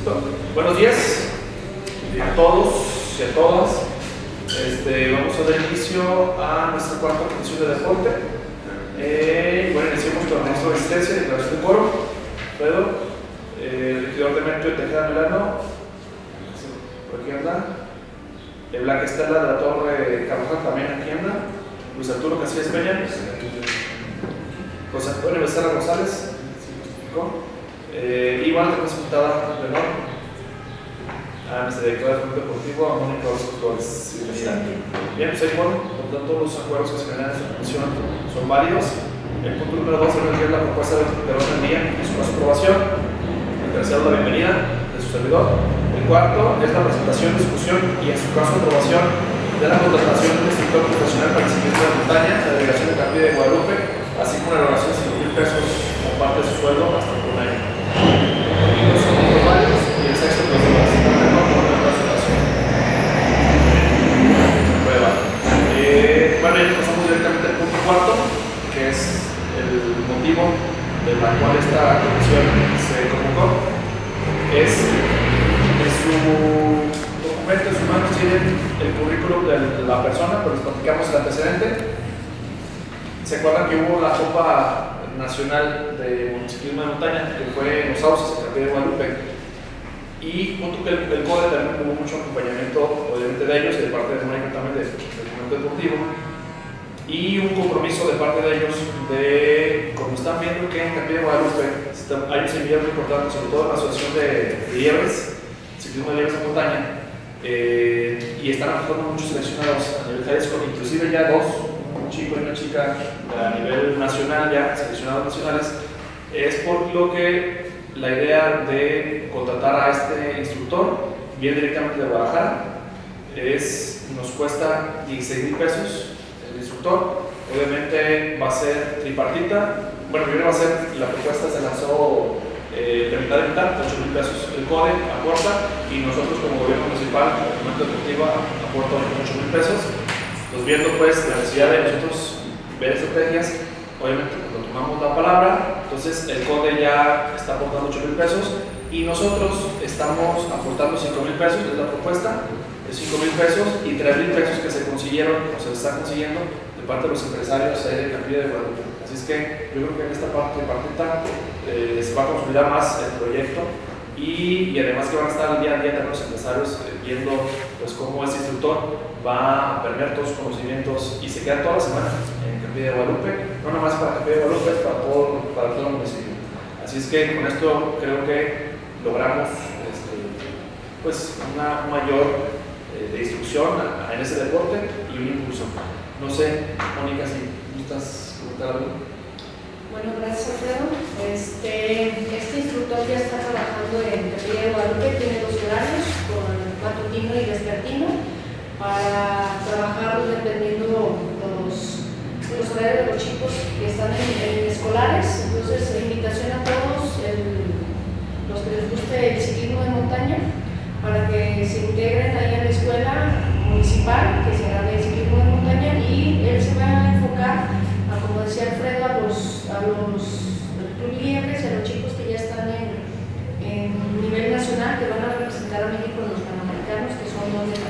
Listo. Buenos días a todos y a todas. Vamos a dar inicio a nuestra cuarta comisión de deporte. Bueno, iniciamos con nuestra asistencia, declaración de quórum. Pedro, regidor Demetrio Tejeda Melano, por aquí anda. Blanca Estela de la Torre Carvajal también aquí anda. Luis Arturo Casillas Peña. José Antonio Becerra González. Igual tenemos invitada de honor a nuestra directora del Club Deportivo, a Mónica Orozco Flores. Bien, pues ahí por tanto los acuerdos que se generan en esta comisión son válidos. El punto número 2 es la propuesta de orden del día y su aprobación. El tercero, la bienvenida de su servidor. El cuarto es la presentación, discusión y en su caso aprobación de la contratación del instructor profesional para el ciclismo de montaña de la delegación de Capilla de Guadalupe, así como la erogación de 5,000 pesos como parte de su sueldo hasta por un año. Los son varios y el sexto pues de la presentación. Prueba. Bueno, ya pasamos directamente al punto cuarto, que es el motivo de la cual esta comisión se convocó. Es en su documento, en sus manos tienen el currículum de la persona, pero les platicamos el antecedente. ¿Se acuerdan que hubo la Copa Nacional de Motociclismo de Montaña, que fue en Los Sauces, en Capilla de Guadalupe? Y junto con el CODE también hubo mucho acompañamiento, obviamente de ellos, y de parte de Mónica también del documento deportivo, y un compromiso de parte de ellos de, como están viendo que en Capilla de Guadalupe hay un semillero muy importante, sobre todo en la asociación de liebres, ciclismo de liebres de montaña, y están aportando muchos seleccionados a nivel Jalisco, inclusive ya dos, un chico y una chica a nivel nacional, ya seleccionados nacionales. Es por lo que la idea de contratar a este instructor viene directamente de Guadalajara. Nos cuesta 16,000 pesos el instructor. Obviamente va a ser tripartita. Bueno, primero va a ser, la propuesta se lanzó de mitad de mitad, 8,000 pesos el CODE aporta y nosotros como gobierno municipal, como documento deportivo, aporta 8,000 pesos. Pues viendo pues la necesidad de nosotros ver estrategias, obviamente cuando tomamos la palabra, entonces el CODE ya está aportando 8,000 pesos y nosotros estamos aportando 5,000 pesos, es la propuesta, de 5,000 pesos y 3,000 pesos que se consiguieron o se están consiguiendo de parte de los empresarios de Capilla de Guadalupe. Así es que yo creo que en esta parte se va a consolidar más el proyecto y además que van a estar al día a día de los empresarios viendo pues cómo este instructor va a permear todos sus conocimientos y se queda toda la semana en Capilla de Guadalupe, no nada más para Capilla de Guadalupe, para todo el municipio. Así es que con esto creo que logramos pues una mayor de instrucción en ese deporte y un impulso. No sé, Mónica, si gustas comentar algo. Bueno, gracias Alfredo. Este instructor ya está trabajando en Capilla de Guadalupe, tiene 2 horarios, con matutino y vespertino, para trabajar dependiendo los horarios de los chicos que están en escolares. Entonces, invitación a todos los que les guste el ciclismo de montaña para que se integren ahí a la escuela municipal que se haga de ciclismo de montaña y él se va a enfocar, como decía Alfredo, a los club liebres y a los chicos que ya están en nivel nacional, que van a representar a México en los panamericanos, que son 2 de la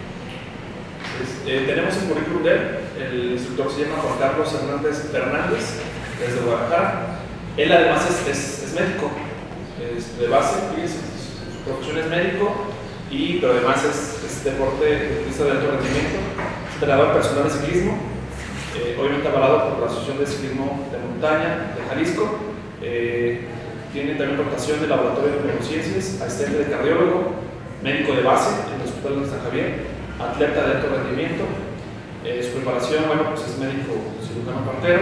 vida. Tenemos el currículum de él. El instructor se llama Juan Carlos Hernández Fernández, desde Guadalajara. Él además es médico, es de base, fíjense, su profesión es médico, pero además es deportista de alto rendimiento, es entrenador personal de ciclismo, obviamente avalado por la Asociación de Ciclismo de Montaña de Jalisco. Tiene también rotación de laboratorio de neurociencias, asistente de cardiólogo, médico de base en el Hospital de San Javier, atleta de alto rendimiento. Su preparación, bueno, pues es médico cirujano partero,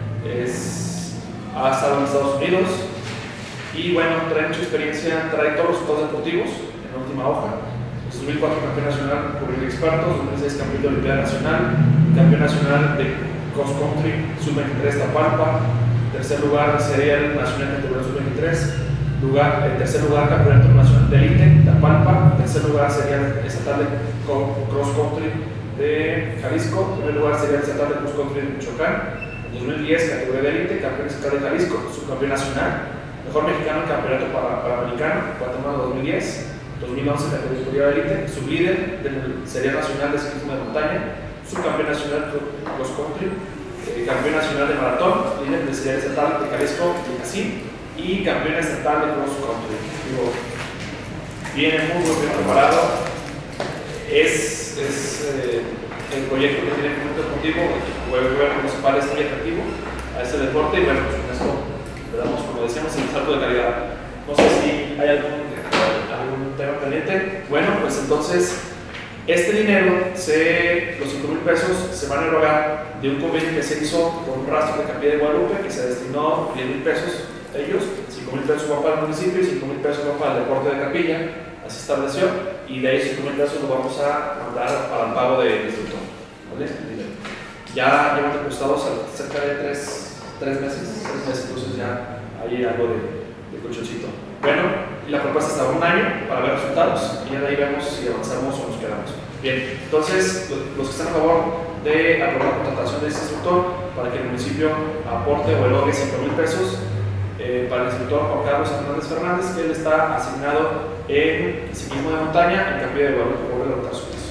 ha estado en Estados Unidos y bueno, trae mucha experiencia, trae todos los resultados deportivos en la última hoja. 2004 campeón nacional por el expertos, 2006 campeón de Olimpiada Nacional, campeón nacional de cross country sub-23 Tapalpa, tercer lugar sería el nacional de categoría sub-23, tercer lugar campeonato nacional de elite Tapalpa, tercer lugar sería el estatal de cross country de Jalisco, primer lugar sería el estatal de cross country de Michoacán, en 2010 categoría de elite, campeón estatal de Jalisco, subcampeón nacional, Mejor mexicano en campeonato panamericano, Guatemala 2010, 2011 en la categoría de élite, sublíder del Serie Nacional de Ciclismo de Montaña, subcampeón nacional de cross country, campeón nacional de maratón, líder del Serie Estatal de Jalisco y Casim, y campeón estatal de cross country. Digo, viene muy bien preparado. Es el proyecto que tiene Fomento Deportivo, el gobierno municipal es muy atractivo a este deporte y bueno, pues con esto le damos, como decíamos, el salto de calidad. No sé si hay algún tema pendiente. Bueno, pues entonces este dinero, los 5,000 pesos, se van a erogar de un convenio que se hizo con un rastro de Capilla de Guadalupe que se destinó 10,000 pesos a ellos, 5,000 pesos van para el municipio y 5,000 pesos van para el deporte de Capilla, así se estableció, y de ahí 5,000 pesos los vamos a mandar para el pago del instructor. ¿Vale? Ya llevan depositados cerca de 3 meses, entonces ya hay algo de colchoncito. Bueno, y la propuesta está 1 año para ver resultados y ya de ahí vemos si avanzamos o nos quedamos. Bien, entonces los que están a favor de aprobar la contratación de este instructor para que el municipio aporte o erogue 5,000 pesos para el instructor Juan Carlos Hernández Fernández, que él está asignado en ciclismo de montaña en Capilla de Guadalupe, por el Altar Suizo.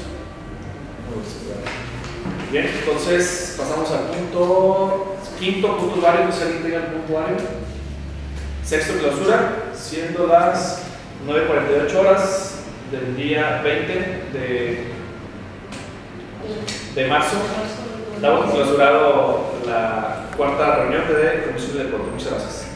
Bien, entonces pasamos al quinto punto válido, no sé si alguien tenga el punto válido. Sexto clausura, siendo las 9:48 horas del día 20 de marzo. Damos clausurado la 4ª reunión de Comisión de Deporte. Muchas gracias.